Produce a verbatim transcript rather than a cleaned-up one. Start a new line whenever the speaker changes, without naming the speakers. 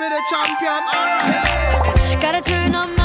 be the champion. Alright.
Gotta turn on my